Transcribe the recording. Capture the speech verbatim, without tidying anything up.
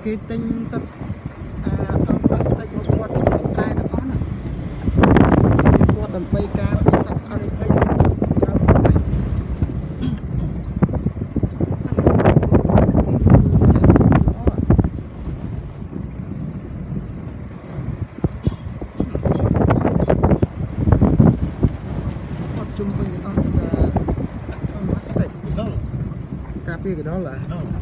គេទិញសិតអាអង្គផ្លាស្ទិកមកគាត់ពីស្រែទាំងអស់ណាគាត់ដើម្បីការពារសត្វអរិយអីត្រូវជុំវិញទាំងអស់សិតអាអង្គផ្លាស្ទិកការពារកណ្ដុរហ៎